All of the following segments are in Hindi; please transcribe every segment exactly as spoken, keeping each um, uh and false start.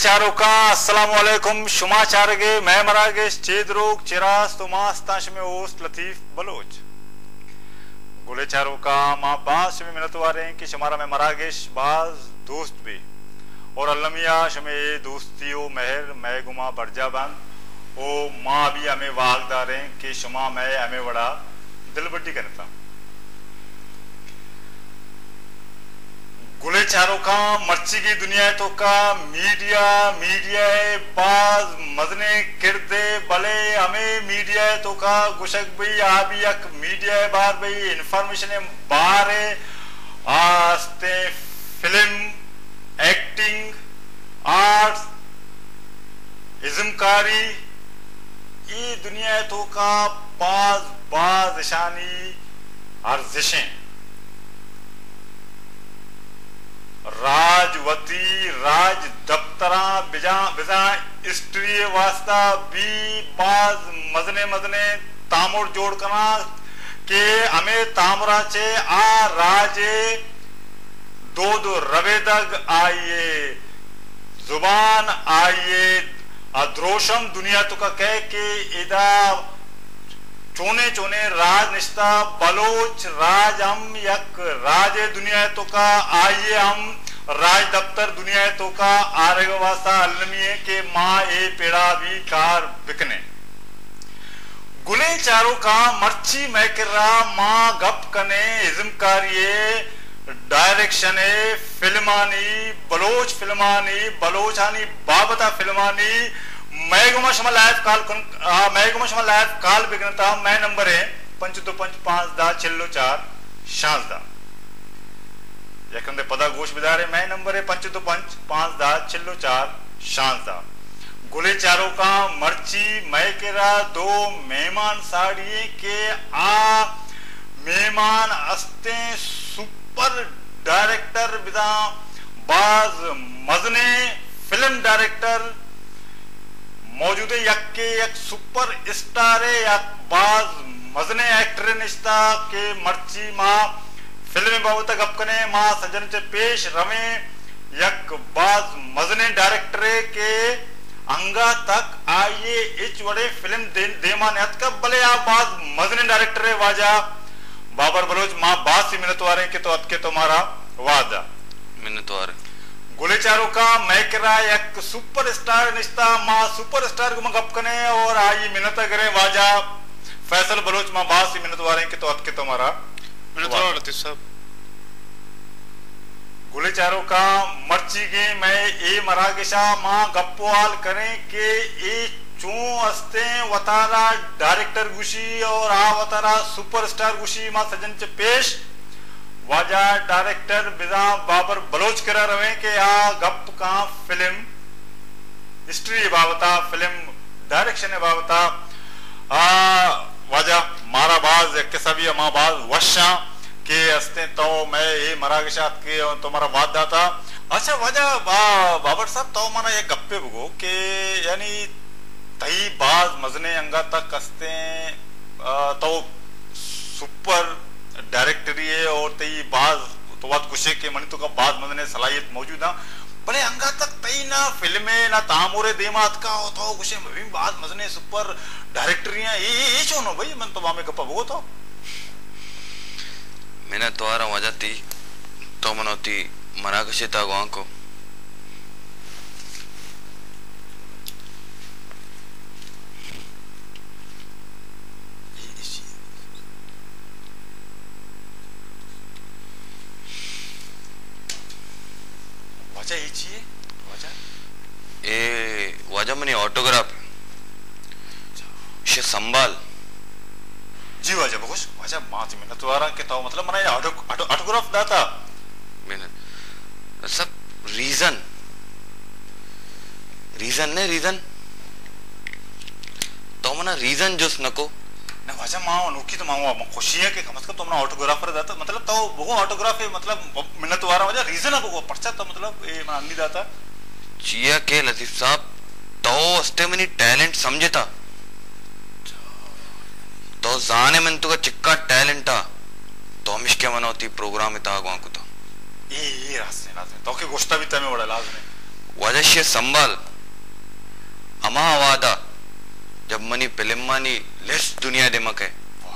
चारों का अस्सलाम वालेकुम शुमा चारगे मैं मरागेश चेदरोग चिरास तो मास्ताश में ओस्ट लतीफ बलोच गुले चारों का माँ बास में मिनत वारे कि शमारा में मरागेश बाज दोस्त भी और अल्लमिया शमे दोस्तियों महर मैं गुमा बरजा बंद ओ माँ भी हमें वागदार हैं कि शुमा मैं हमें बड़ा दिल बड्डी करता गुले चारों का मर्ची की दुनिया तो का मीडिया मीडिया है बाज मजने किरदे भले हमें मीडिया है तो का गुशक भाई आबी यक मीडिया है बार भाई इंफॉर्मेशन है बाहर है आस्ते फिल्म एक्टिंग आर्ट्स इज़्मकारी ये दुनिया है तो का बाज बाज निशानी अर्जिशें राजवती राज दफ्तरा बिजा बिजा स्त्री वास्ता भी बाज मजने मजने तामुर जोड़ करना के हमें तामरा चे आ राजे दो दो रवेदग आइए जुबान आइए अद्रोशम दुनिया तो का कह के इदा चोने चोने राज निश्ता बलोच राज हम यक राजे दुनिया तो का आइए हम राज दफ्तर दुनिया तो का आरेगा वास्ता अलमिये के माँ ए पेड़ा भी कार बिकने गुले चारों का मर्ची मैकरा माँ गप कने इज़्मकारिये डायरेक्शन है फिल्मानी बलोच फिल्मानी बलोचानी बाबता फिल्मानी मैगुमा शमा लाइव काल मैगुमा शमा लाइव काल बिगनता मैं नंबर है पंच दो पंच पांच दा चिल्लो चार शांस दा याकंदे पदा गोश बिदारे मैं नंबर है पंच दो पंच पांच दा चिल्लो चार शांस दा गुले चारों का मर्ची मैकेरा दो मेहमान साड़िए के आ मेहमान अस्ते सुपर डायरेक्टर बिदा बाज मजने फिल्म डायरेक्टर मौजूदे यक के एक सुपर स्टार है यक बाज मजने एक्टर निश्ता के मर्ची माँ फिल्म बाबू तक अपने माँ सजन से पेश रवे यक बाज मजने डायरेक्टर के अंगा तक आइए इच वड़े फिल्म दे, देमा नेत कब भले आप बाज मजने डायरेक्टर वाजा बाबर बलोच माँ बाज से मिनत वारे के तो अतके तुम्हारा वादा मिनत वारे गुले चारों का मैकरा एक सुपर स्टार निश्ता माँ सुपर स्टार को मंगप कने और आई मिनत करे वाजा फैसल बलोच माँ बास ही मिनत वारे के तो अत के तुम्हारा मिनत वारा लतीफ साहब गुले चारों का मर्ची के मैं ए मरागेशा माँ गप्पोवाल करें के ए चू अस्ते वतारा डायरेक्टर गुशी और आ वतारा सुपर स्टार गुशी माँ सजन चे पेश वाजा डायरेक्टर बिजा बाबर बलोच करा रहे के आ गप का फिल्म हिस्ट्री बाबता फिल्म डायरेक्शन है बाबता आ वाजा मारा बाज के सभी माँ बाज वशा के अस्ते तो मैं ये मरागशात के तुम्हारा वाद दाता अच्छा वाजा बा, बाबर साहब तो माना ये गप्पे बगो के यानी तई बाज मजने अंगा तक अस्ते तो सुपर डायरेक्टरी है और तई बाज तो बात कुछ के मनी तो का बाज मजने सलाहियत मौजूद है भले अंगा तक तई ना फिल्में ना तामोरे देमात का हो तो कुछ में भी बाज मजने सुपर डायरेक्टरियां ये ये क्यों ना भाई मन तो वामे गप्पा बगो तो मैंने तो आ रहा वजह थी तो मनोती मरागशिता गांव को वजह ये चाहिए वजह ए वजह मनी ऑटोग्राफ शे संभाल जी वजह बकुश वजह मात में तो आ रहा के तो मतलब मना ऑटो ऑटोग्राफ दाता मैंने सब रीजन रीजन ने रीजन तो मना रीजन जोस नको ना वजह माँ अनोखी तो माँ खुशी है कि कम से कम तुमने ऑटोग्राफर दाता मतलब तो वो ऑटोग्राफ है मतलब मिन्नत वारा वजह रीजन है वो पर्चा तो मतलब ये मैं अंगी दाता चिया के लतीफ साहब तो अस्ते मनी टैलेंट समझता तो जाने मन तो का चिक्का टैलेंट आ तो हमिश क्या मना होती प्रोग्राम इता आगवा को तो ये ये रास्ते रास्ते तो के गोश्ता भी तमे बड़ा लाजमी वजह संभाल अमा वादा जब मनी फिल्मानी लिस्ट दुनिया दे मके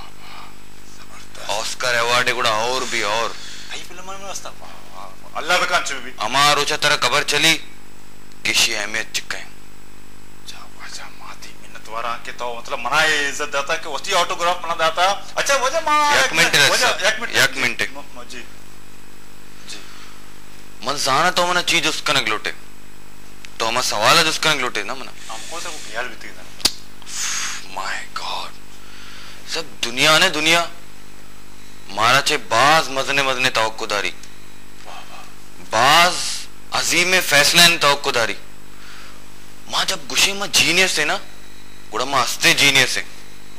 ऑस्कर अवार्ड गुड़ा और भी और आई फिल्म में वस्ता अल्लाह पे कांच भी अमा रोचा तरह खबर चली किसी अहमियत चिक्के जा वाजा माती मिन्नत वारा के तो मतलब मना ये इज्जत देता कि वती ऑटोग्राफ बना देता। अच्छा वजह मां एक मिनट एक मिनट एक मिनट जी जी मन जाना तो मना चीज उसका नगलोटे तो हमारा सवाल है उसका नगलोटे ना मना हमको से ख्याल भी थी माय गॉड सब दुनिया ने दुनिया मारा चे बाज मजने मजने तवक्कुदारी बाज अजीम फैसला ने तवक्कुदारी मां जब गुशे में जीनियस है ना गुड़ा मां हस्ते जीनियस है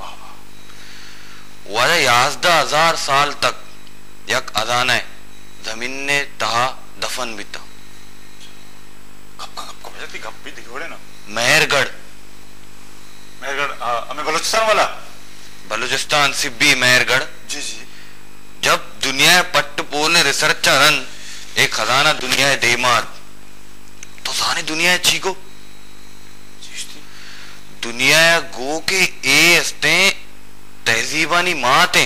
वाला याजदा हजार साल तक यक अजाना है जमीन ने तहा दफन बीता गप गप गप जाती गप भी दिखोड़े ना मेहरगढ़ मेहरगढ़ हमें बलूचिस्तान वाला बलूचिस्तान सिब्बी मेहरगढ़ जी जी जब दुनिया पट्टपोल ने रिसर्चा रन एक खजाना दुनिया देमात तो सारी दुनिया चीको दुनिया गो के ए हस्ते तहजीबानी माते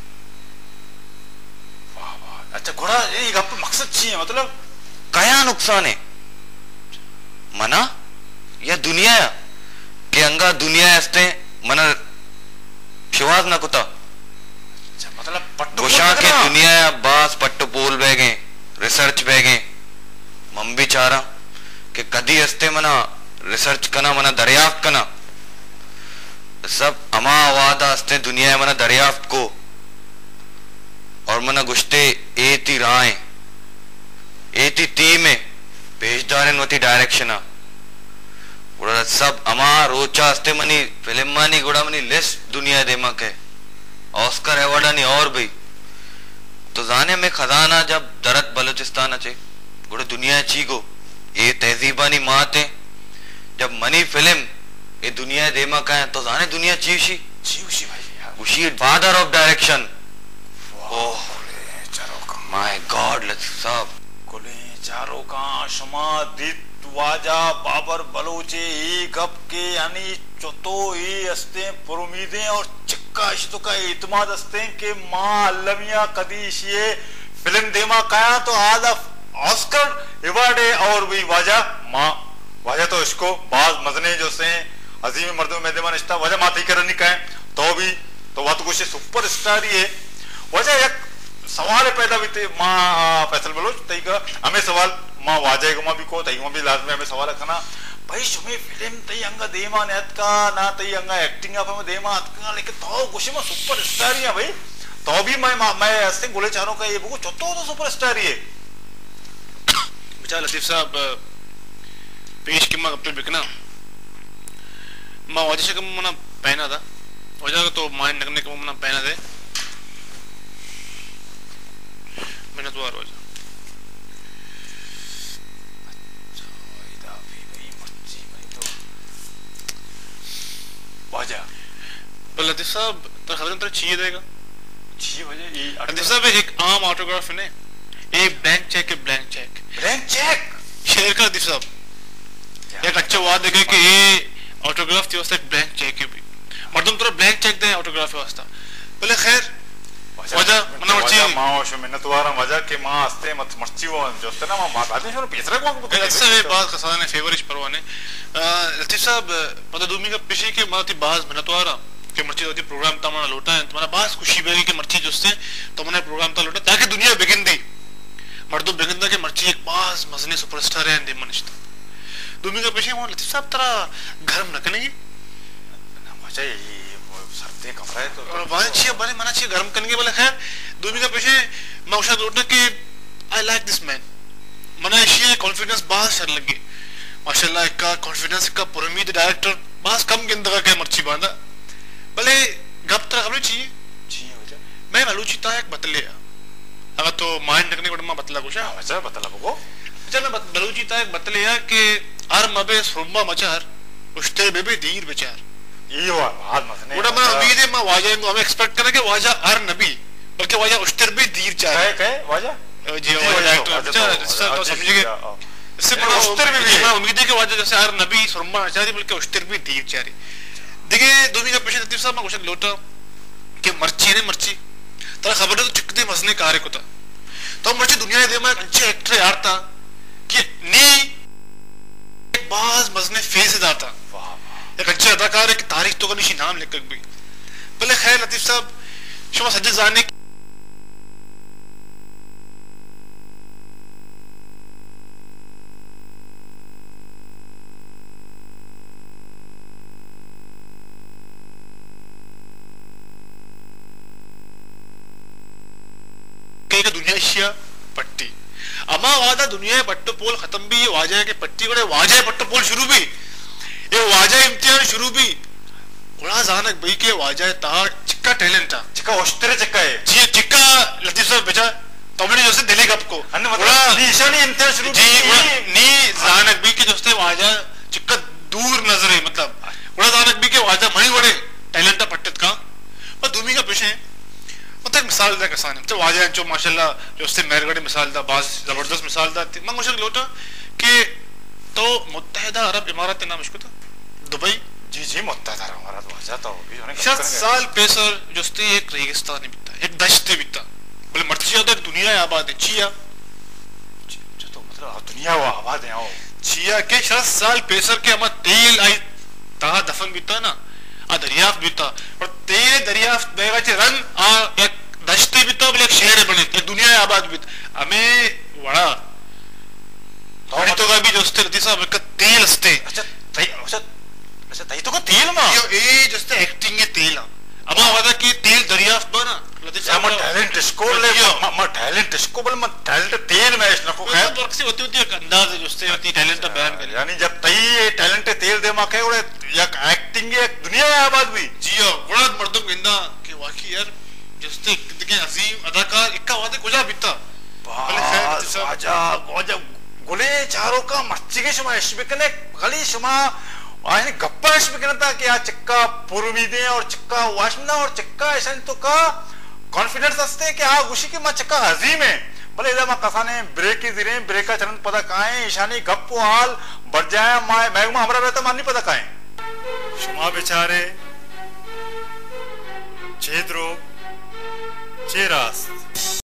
वाह वाह अच्छा घोड़ा ये गप मकसद चाहिए मतलब कया नुकसान है मना या दुनिया के अंगा दुनिया हस्ते मना शिवाज ना कुता मतलब पट्टू गोशा के दुनिया बास पट्टपोल बैगे रिसर्च बैगे मम भी चाह रहा कि कदी हस्ते मना रिसर्च करना मना दरियाफ्त करना सब अमा वादा हस्ते दुनिया मना दरियाफ्त को और मना गुश्ते एती राय एती ती में पेशदार नोती डायरेक्शन गुड़ा सब अमा रोचा हस्ते मनी फिल्म मानी गुड़ा मनी लिस्ट दुनिया देमक है ऑस्कर अवार्ड नहीं और भी तो जाने में खजाना जब दरत बलूचिस्तान अचे गुड़े दुनिया चीगो ये तहजीबानी माते जब मनी फिल्म ये दुनिया देमा का है तो जाने दुनिया चीवशी चीवशी भाई यार उसी father of direction oh my god let's सब कोले चारों का शमा दित वाजा बाबर बलोचे ये गप के यानी चोतो ये अस्ते पुरुमीदे और चिक्का इश्तो का इत्माद अस्ते के माँ अल्लमिया कदीश ये फिल्म देमा काया तो आधा ऑस्कर इवार्डे और भी वाजा माँ वाजा तो इसको बाज मजने जो से अजीम मर्दों में देमा निश्ता वाजा माती करनी का तो भी तो वह तो कुछ सुपर स्टार ही है वजह एक सवाल पैदा भी थे माँ फैसल बलोच तई का हमें सवाल माँ वाजे को माँ भी को तई को भी लाजमी हमें सवाल रखना भाई शुमे फिल्म तई अंगा देमा नेत का ना तई अंगा एक्टिंग आप हमें देमा अत का लेकिन तो कुछ में सुपर स्टार ही है भाई तो भी मैं मैं ऐसे गोले चारों का ये बुको चौथो तो सुपर स्टार ही है बेचारा लतीफ साहब पेश की माँ कब बिकना माँ वाजे से कम मना पहना था वजह तो माइंड लगने का मना पहना थे मैंने तो आर वजह वाजा पर लतीफ साहब तो खबर तो चाहिए देगा जी वजह ये लतीफ साहब एक आम ऑटोग्राफ है ने एक ब्लैंक चेक है ब्लैंक चेक ब्लैंक चेक शेयर का लतीफ साहब एक अच्छा बात देखे कि ये ऑटोग्राफ थी वास्ता एक ब्लैंक चेक है भी मर्दम तो ब्लैंक चेक दे ऑटोग्राफ वास्ता पहले खैर वजह मना मर्ची माँ शो मिन्नत वारा वजह के माँ हस्ते मत मर्ची वो जो हस्ते ना माँ बात आदमी शो पेसरे को आपको लतीफ साहब ये बात खसाने फेवरिश परवाने लतीफ साहब मतलब दूमी का पेशी के माती बाज मिन्नत वारा के मर्ची होती प्रोग्राम तमाना लोटा है तुम्हारा बाज खुशी बेगी के मर्ची जोस्ते तो मैंने प्रोग्राम ता लोटा ताकि दुनिया बिगिन दी मर्दों बिगिन दा के मर्ची एक बाज मजने सुपरस्टार है इंदे मनिश्ता दूमी का पेशी माँ लतीफ साहब तरा गरम न करेंगे ना वजह ये सर्दी कमरा है तो वाले चाहिए वाले मना चाहिए गरम करने के वाले खैर दूमी का पेशे मैं उसे दोटना कि आई लाइक दिस मैन मना इसी कॉन्फिडेंस बाहर शर लगी माशाल्लाह का कॉन्फिडेंस का पुरमीद डायरेक्टर बास कम गिंदगा के मर्ची बांधा भले गप तरह खबर चाहिए चाहिए वजह मैं बलूचिता एक बतले अगर तो माइंड रखने को मैं बतला कुछ है वजह बतला बको जब मैं बलूचिता एक बतले है कि आर मबे सुरम्बा मचार उश्ते बेबे दीर बेचार ये हुआ बात मसने उड़ा मैं उम्मीद है मैं वाजा को हम एक्सपेक्ट करें कि वाजा आर नबी बल्कि वाजा उश्तर भी दीर चाहे कहे कहे वजह जी वाजा एक्टर अच्छा सर तो समझिए इससे बड़ा उस्तर भी भी मैं उम्मीद है कि वाजा जैसे यार नबी सुरम्मा आचारी बल्कि उस्तर भी दी चारी देखिए दूमी का पेशे लतीफ साहब मैं कुछ लोटा कि मर्ची ने मर्ची तेरा खबर है तो चिकते मसने कार्य को था तो मर्ची दुनिया दे में अच्छे एक्टर यार था कि नी एक बाज मजने फेस दाता एक अच्छे अदाकार है कि तारीख तो का निशी नाम लिख भी पहले खैर लतीफ साहब शुमा सज्जद जाने दुनिया एशिया पट्टी अमा वादा दुनिया पट्टो पोल खत्म भी वाजा के पट्टी बड़े वाजा पट्टो पोल शुरू भी ये वाजा इम्तिहान शुरू भी बड़ा जानक भाई के वाजा ता चिक्का टैलेंट था चिक्का ओस्tere चिक्का है जी चिक्का लतीफ साहब बेचा तबड़ी जैसे दिल्ली कप को बड़ा निशानी इम्तिहान शुरू जी नी जानक भी के दोस्ते वाजा चिक्का दूर नजर है मतलब बड़ा जानक भी के वाजा मणि बड़े टैलेंट था पट्टत का पर दूमी का पेशे मतलब मिसाल दा कसान है तो वाजा जो माशाल्लाह जो उससे मेहरगढ़ मिसाल दा बाज जबरदस्त मिसाल दा मैं मुझे लोटा कि तो मुत्तहिदा अरब इमारात नाम इसको था दुबई जी जी मुत्तहिदा अरब इमारात वाजा तो भी होने शत साल पेसर जो उसते एक रेगिस्तान बिता एक दश्त बिता बोले मर्चिया तो एक दुनिया आबाद है चिया जो तो मतलब दुनिया वो आबाद है चिया के शत साल पेसर के हम तेल आई ता दफन बिता ना आ दरियाफ्त बिता और तेरे दरियाफ्त बेगाचे रन आ एक दश्ते बिता बोले एक शहर बने एक दुनिया आबाद बिता हमें बड़ा थोड़ी तो का भी जो उसते लतीफ साहब का तेल अस्ते अच्छा तई अच्छा अच्छा तई तो का तेल मा यो ए जस्ते एक्टिंग के तेल अब वादा कि तेल दरियाफ्त बना लतीफ साहब म टैलेंट इसको ले म टैलेंट इसको बोल म टैलेंट तेल में इसको को है वर्क से होती होती एक अंदाज है जो उससे होती टैलेंट का बयान करे यानी जब तई टैलेंट तेल दे मा के ओरे एक एक्टिंग एक दुनिया आबाद भी जियो बड़ा मर्दम गिंदा कि वाकई यार जस्ते कितने अजीम अदाकार इक्का वादे कुजा बिता वाजा वाजा गोले चारों का मच्छी के शुमा इश्बिकने गली शुमा आयने गप्पा इश्बिकने था कि आ चिक्का पुरमीदे और चिक्का वाशना और चिक्का ऐसा तो का कॉन्फिडेंस असते कि आ गुशी के मा चिक्का अजीम है भले इधर मा कसाने ब्रेक की जिरे ब्रेक का चरण पता काहे ईशानी गप्पो हाल बढ़ जाए माय मैगमा हमरा रहता मान नहीं पता काहे शुमा बेचारे छेदरो चेरास